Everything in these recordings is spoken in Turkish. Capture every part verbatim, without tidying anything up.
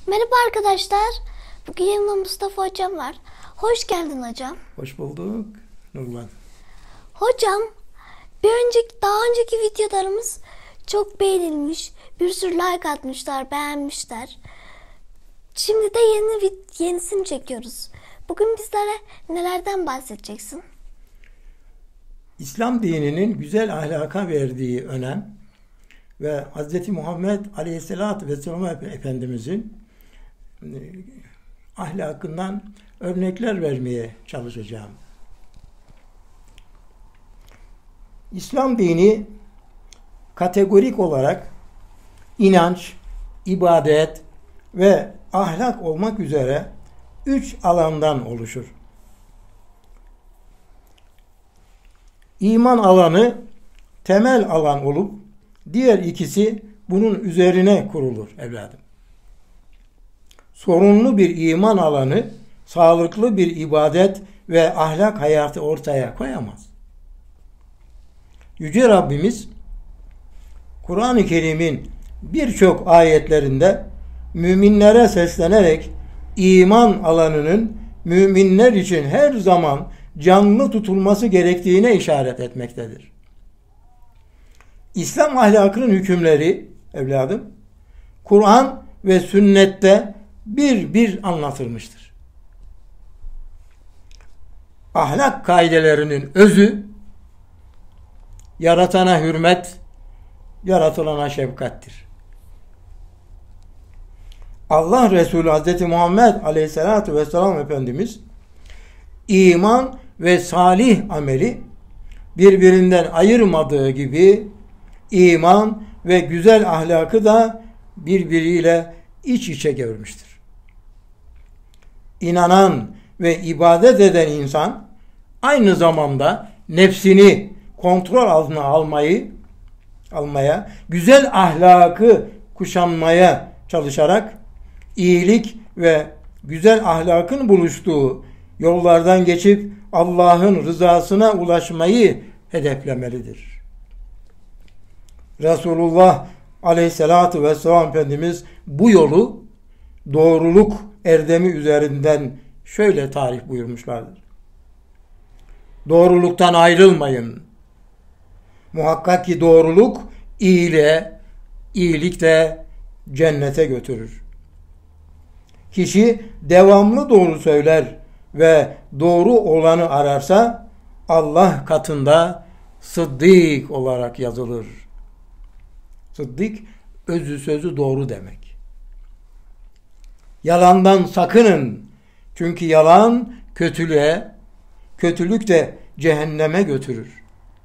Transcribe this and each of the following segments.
Merhaba arkadaşlar. Bugün yanımda Mustafa hocam var. Hoş geldin hocam. Hoş bulduk Nurlan. Hocam, bir önceki daha önceki videolarımız çok beğenilmiş. Bir sürü like atmışlar, beğenmişler. Şimdi de yeni yenisini çekiyoruz. Bugün bizlere nelerden bahsedeceksin? İslam dininin güzel ahlaka verdiği önem ve Hz. Muhammed Aleyhisselatü Vesselam Efendimizin ahlakından örnekler vermeye çalışacağım. İslam dini kategorik olarak inanç, ibadet ve ahlak olmak üzere üç alandan oluşur. İman alanı temel alan olup diğer ikisi bunun üzerine kurulur evladım. Sorunlu bir iman alanı sağlıklı bir ibadet ve ahlak hayatı ortaya koyamaz. Yüce Rabbimiz Kur'an-ı Kerim'in birçok ayetlerinde müminlere seslenerek iman alanının müminler için her zaman canlı tutulması gerektiğine işaret etmektedir. İslam ahlakının hükümleri evladım Kur'an ve sünnette bir bir anlatılmıştır. Ahlak kaidelerinin özü yaratana hürmet, yaratılana şefkattir. Allah Resulü Hz. Muhammed Aleyhisselatü Vesselam Efendimiz iman ve salih ameli birbirinden ayırmadığı gibi iman ve güzel ahlakı da birbiriyle iç içe görmüştür. İnanan ve ibadet eden insan aynı zamanda nefsini kontrol altına almayı almaya, güzel ahlakı kuşanmaya çalışarak iyilik ve güzel ahlakın buluştuğu yollardan geçip Allah'ın rızasına ulaşmayı hedeflemelidir. Resulullah Aleyhisselatü Vesselam Efendimiz bu yolu doğruluk erdemi üzerinden şöyle tarif buyurmuşlardır. Doğruluktan ayrılmayın. Muhakkak ki doğruluk iyiliğe, iyilik de cennete götürür. Kişi devamlı doğru söyler ve doğru olanı ararsa Allah katında sıddık olarak yazılır. Sıddık özü sözü doğru demek. Yalandan sakının. Çünkü yalan kötülüğe, kötülük de cehenneme götürür.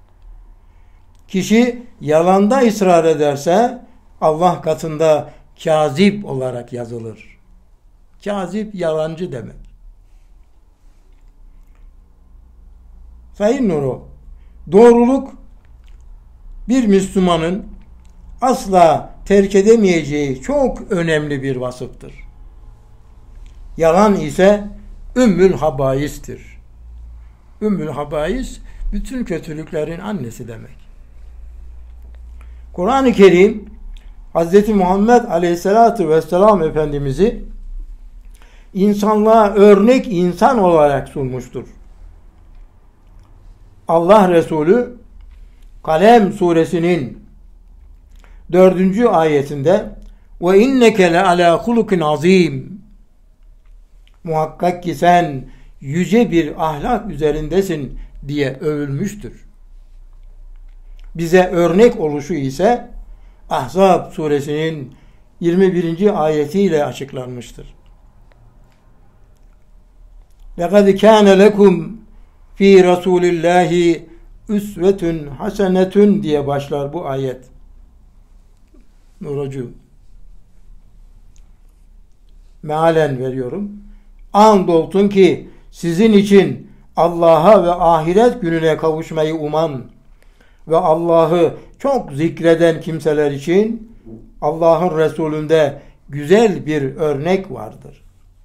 Kişi yalanda ısrar ederse Allah katında kazip olarak yazılır. Kazip yalancı demek. Sayın Nuru, doğruluk bir Müslümanın asla terk edemeyeceği çok önemli bir vasıftır. Yalan ise ümmül habaistir. Ümmül habais bütün kötülüklerin annesi demek. Kur'an-ı Kerim Hz. Muhammed Aleyhisselatü Vesselam Efendimiz'i insanlığa örnek insan olarak sunmuştur. Allah Resulü Kalem suresinin dördüncü ayetinde ve inneke le ala hulukin azim, muhakkak ki sen yüce bir ahlak üzerindesin diye övülmüştür. Bize örnek oluşu ise Ahzab suresinin yirmi birinci ayetiyle açıklanmıştır. لَقَدْ كَانَ لَكُمْ fi Rasulillahi üsvetün hasenetün diye başlar bu ayet. Nurucu. Mealen veriyorum. Andolsun ki sizin için Allah'a ve ahiret gününe kavuşmayı uman ve Allah'ı çok zikreden kimseler için Allah'ın Resulü'nde güzel bir örnek vardır.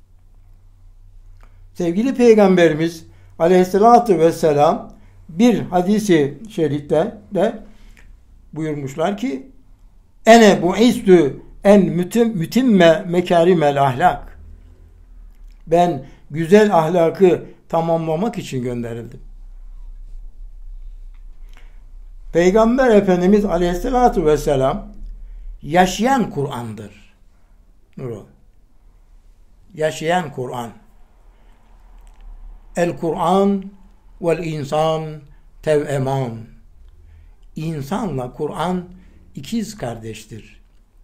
Sevgili Peygamberimiz Aleyhisselatü Vesselam bir hadisi şerifte de buyurmuşlar ki ene bu'istü en mütim, mütimme mekarimel ahlak. Ben güzel ahlakı tamamlamak için gönderildim. Peygamber Efendimiz Aleyhisselatü Vesselam yaşayan Kur'an'dır. Nuru. Yaşayan Kur'an. El Kur'an vel insan tev'eman. İnsanla Kur'an ikiz kardeştir.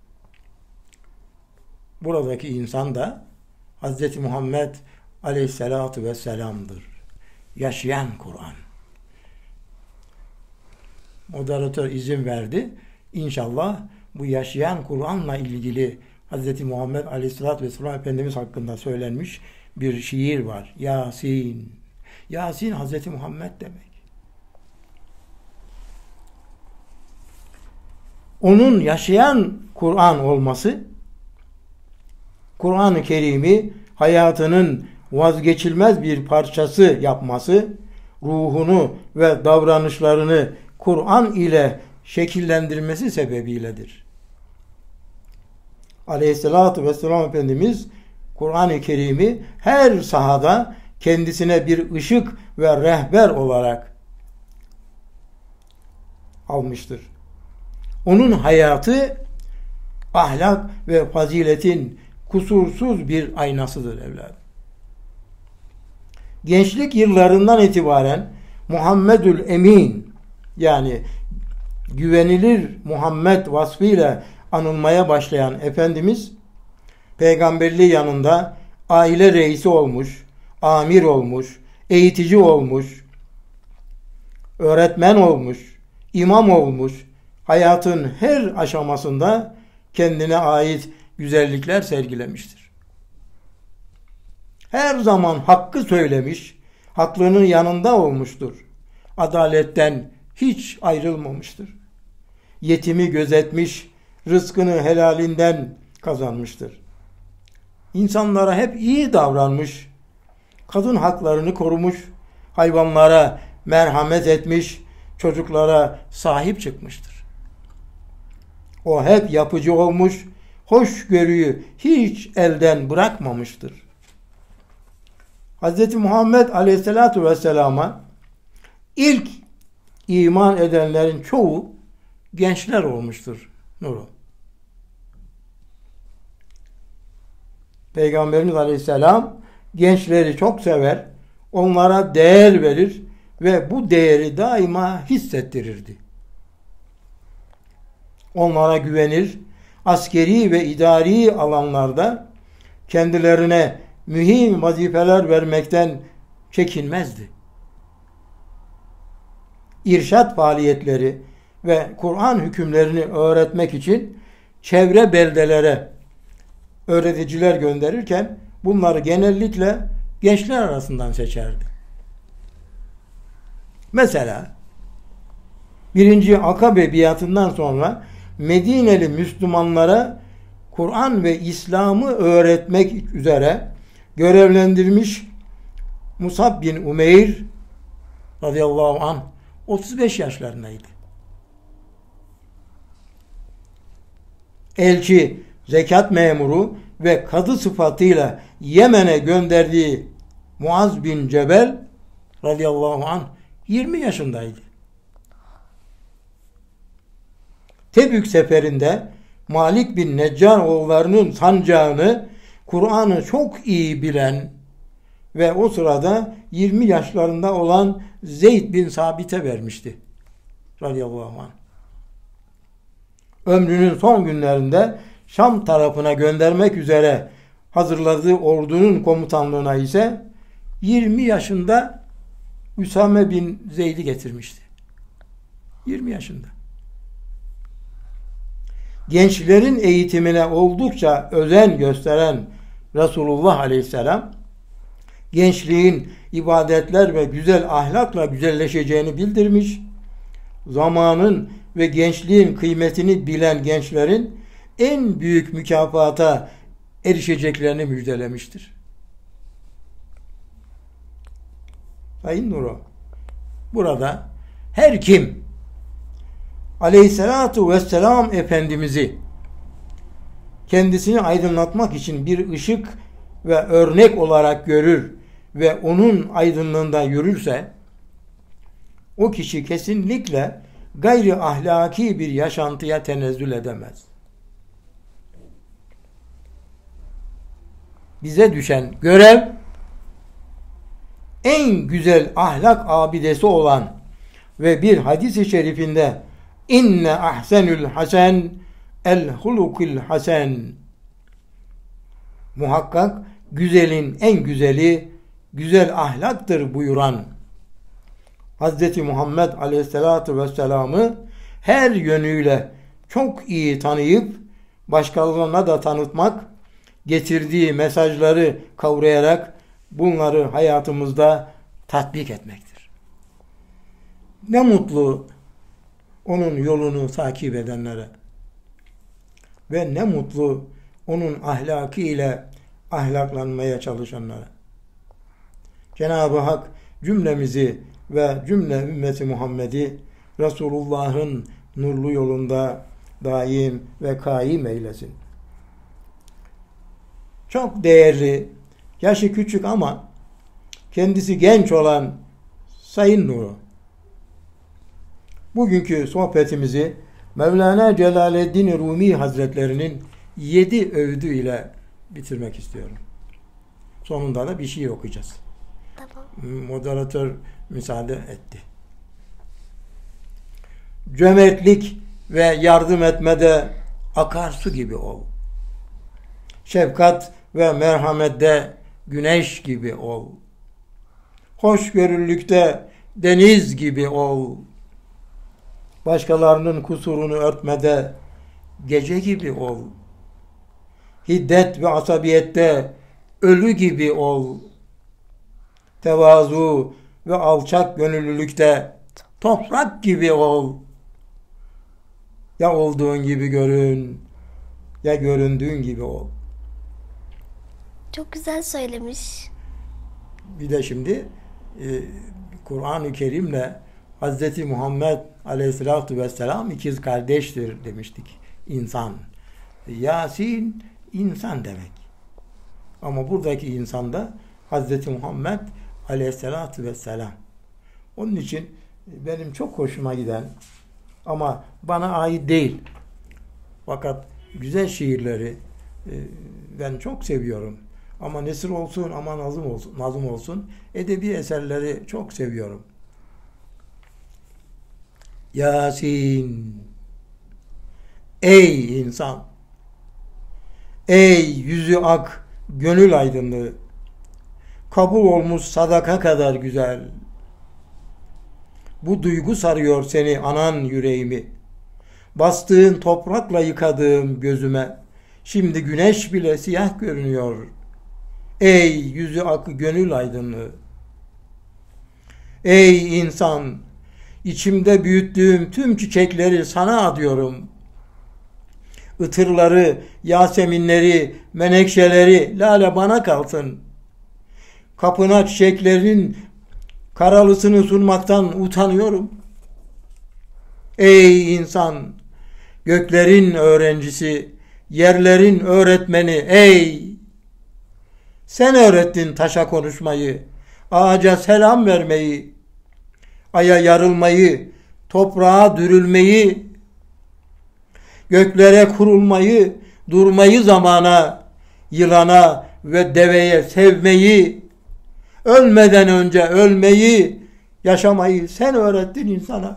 Buradaki insan da Hz. Muhammed Aleyhisselatü Vesselam'dır. Yaşayan Kur'an. Moderatör izin verdi. İnşallah bu yaşayan Kur'an'la ilgili Hz. Muhammed Aleyhisselatü Vesselam Efendimiz hakkında söylenmiş bir şiir var. Yasin. Yasin Hz. Muhammed demek. Onun yaşayan Kur'an olması, Kur'an-ı Kerim'i hayatının vazgeçilmez bir parçası yapması, ruhunu ve davranışlarını Kur'an ile şekillendirmesi sebebiyledir. Aleyhissalatü vesselam Efendimiz Kur'an-ı Kerim'i her sahada kendisine bir ışık ve rehber olarak almıştır. Onun hayatı ahlak ve faziletin kusursuz bir aynasıdır evladım. Gençlik yıllarından itibaren Muhammedül Emin, yani güvenilir Muhammed vasfıyla anılmaya başlayan Efendimiz, peygamberliği yanında aile reisi olmuş, amir olmuş, eğitici olmuş, öğretmen olmuş, imam olmuş, hayatın her aşamasında kendine ait güzellikler sergilemiştir. Her zaman hakkı söylemiş, haklının yanında olmuştur. Adaletten hiç ayrılmamıştır. Yetimi gözetmiş, rızkını helalinden kazanmıştır. İnsanlara hep iyi davranmış, kadın haklarını korumuş, hayvanlara merhamet etmiş, çocuklara sahip çıkmıştır. O hep yapıcı olmuş, hoşgörüyü hiç elden bırakmamıştır. Hz. Muhammed Aleyhisselatü Vesselam'a ilk iman edenlerin çoğu gençler olmuştur. Nuru. Peygamberimiz Aleyhisselam gençleri çok sever, onlara değer verir ve bu değeri daima hissettirirdi. Onlara güvenir, askeri ve idari alanlarda kendilerine mühim vazifeler vermekten çekinmezdi. İrşad faaliyetleri ve Kur'an hükümlerini öğretmek için çevre beldelere öğreticiler gönderirken bunları genellikle gençler arasından seçerdi. Mesela birinci Akabe biatından sonra Medineli Müslümanlara Kur'an ve İslam'ı öğretmek üzere görevlendirmiş Musab bin Umeyr radıyallahu anh otuz beş yaşlarındaydı. Elçi, zekat memuru ve kadı sıfatıyla Yemen'e gönderdiği Muaz bin Cebel radıyallahu anh yirmi yaşındaydı. Tebük seferinde Malik bin Neccar oğullarının sancağını Kur'an'ı çok iyi bilen ve o sırada yirmi yaşlarında olan Zeyd bin Sabit'e vermişti. Radıyallahu anh. Ömrünün son günlerinde Şam tarafına göndermek üzere hazırladığı ordunun komutanlığına ise yirmi yaşında Üsame bin Zeyd'i getirmişti. yirmi yaşında. Gençlerin eğitimine oldukça özen gösteren Resulullah Aleyhisselam, gençliğin ibadetler ve güzel ahlakla güzelleşeceğini bildirmiş, zamanın ve gençliğin kıymetini bilen gençlerin en büyük mükafata erişeceklerini müjdelemiştir. Sayın Nuru, burada her kim Aleyhissalatu vesselam Efendimiz'i kendisini aydınlatmak için bir ışık ve örnek olarak görür ve onun aydınlığında yürürse, o kişi kesinlikle gayri ahlaki bir yaşantıya tenezzül edemez. Bize düşen görev, en güzel ahlak abidesi olan ve bir hadis-i şerifinde inne ahsenül hasen el hulukul hasen, muhakkak güzelin en güzeli güzel ahlaktır buyuran Hz. Muhammed Aleyhisselatü Vesselam'ı her yönüyle çok iyi tanıyıp başkalarına da tanıtmak, getirdiği mesajları kavrayarak bunları hayatımızda tatbik etmektir. Ne mutlu onun yolunu takip edenlere ve ne mutlu onun ahlakı ile ahlaklanmaya çalışanlara. Cenab-ı Hak cümlemizi ve cümle ümmeti Muhammed'i Resulullah'ın nurlu yolunda daim ve kaim eylesin. Çok değerli, yaşı küçük ama kendisi genç olan Sayın Nuru, bugünkü sohbetimizi Mevlana Celaleddin Rumi Hazretlerinin yedi övdü ile bitirmek istiyorum. Sonunda da bir şey okuyacağız. Tamam. Moderatör müsaade etti. Cömertlik ve yardım etmede akarsu gibi ol. Şefkat ve merhamette güneş gibi ol. Hoşgörülükte deniz gibi ol. Başkalarının kusurunu örtmede gece gibi ol. Hiddet ve asabiyette ölü gibi ol. Tevazu ve alçak gönüllülükte toprak gibi ol. Ya olduğun gibi görün, ya göründüğün gibi ol. Çok güzel söylemiş. Bir de şimdi e, Kur'an-ı Kerim'le Hz. Muhammed Aleyhisselatü Vesselam ikiz kardeştir demiştik. İnsan. Yasin insan demek. Ama buradaki insan da Hz. Muhammed Aleyhisselatü Vesselam. Onun için benim çok hoşuma giden ama bana ait değil, fakat güzel şiirleri e, ben çok seviyorum. Ama nesir olsun, ama nazım olsun, nazım olsun, edebi eserleri çok seviyorum. Yasin, ey insan, ey yüzü ak, gönül aydınlığı, kabul olmuş sadaka kadar güzel. Bu duygu sarıyor seni anan yüreğimi. Bastığın toprakla yıkadığım gözüme, şimdi güneş bile siyah görünüyor. Ey yüzü ak gönül aydınlığı. Ey insan, içimde büyüttüğüm tüm çiçekleri sana adıyorum. Itırları, yaseminleri, menekşeleri, lale bana kalsın. Kapına çiçeklerin karalısını sunmaktan utanıyorum. Ey insan, göklerin öğrencisi, yerlerin öğretmeni, ey! Sen öğrettin taşa konuşmayı, ağaca selam vermeyi, aya yarılmayı, toprağa dürülmeyi, göklere kurulmayı, durmayı zamana, yılana ve deveye sevmeyi, ölmeden önce ölmeyi, yaşamayı sen öğrettin insana.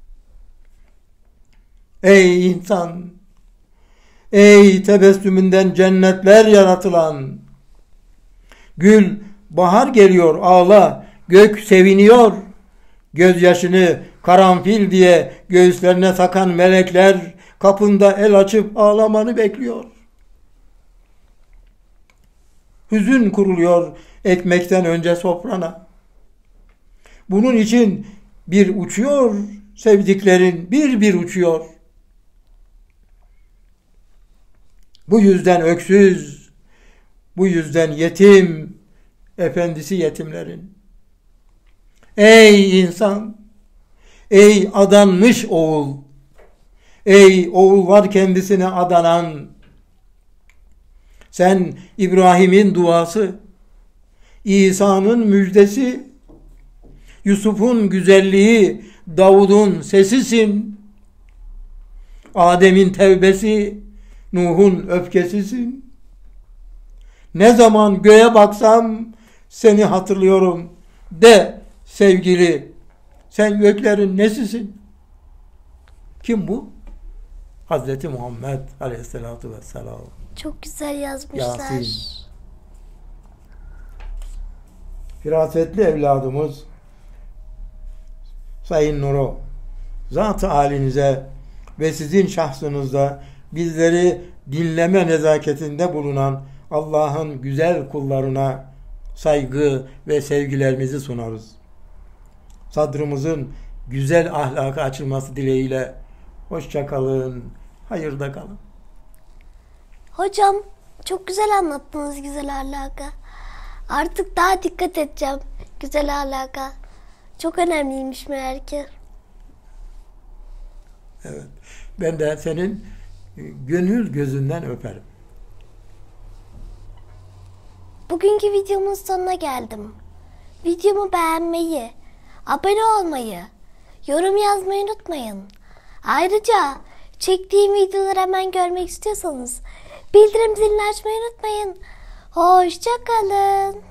Ey insan! Ey tebessümünden cennetler yaratılan! Gül, bahar geliyor ağla, gök seviniyor. Gözyaşını karanfil diye göğüslerine takan melekler kapında el açıp ağlamanı bekliyor. Hüzün kuruluyor ekmekten önce sofrana. Bunun için bir uçuyor sevdiklerin, bir bir uçuyor. Bu yüzden öksüz, bu yüzden yetim, efendisi yetimlerin. Ey insan, ey adanmış oğul, ey oğul var kendisine adanan, Sen İbrahim'in duası, İsa'nın müjdesi, Yusuf'un güzelliği, Davud'un sesisin. Adem'in tevbesi, Nuh'un öfkesisin. Ne zaman göğe baksam seni hatırlıyorum de sevgili. Sen göklerin nesisin? Kim bu? Hazreti Muhammed Aleyhisselatü Vesselam. Çok güzel yazmışlar. Yasin. Firasetli evladımız Sayın Nuro, zat-ı halinize ve sizin şahsınızda bizleri dinleme nezaketinde bulunan Allah'ın güzel kullarına saygı ve sevgilerimizi sunarız. Sadrımızın güzel ahlaka açılması dileğiyle hoşça kalın, hayırda kalın. Hocam çok güzel anlattınız güzel ahlaka. Artık daha dikkat edeceğim güzel ahlaka. Çok önemliymiş meğer ki. Evet. Ben de senin gönül gözünden öperim. Bugünkü videomun sonuna geldim. Videomu beğenmeyi, abone olmayı, yorum yazmayı unutmayın. Ayrıca çektiğim videoları hemen görmek istiyorsanız bildirim zilini açmayı unutmayın. Hoşça kalın.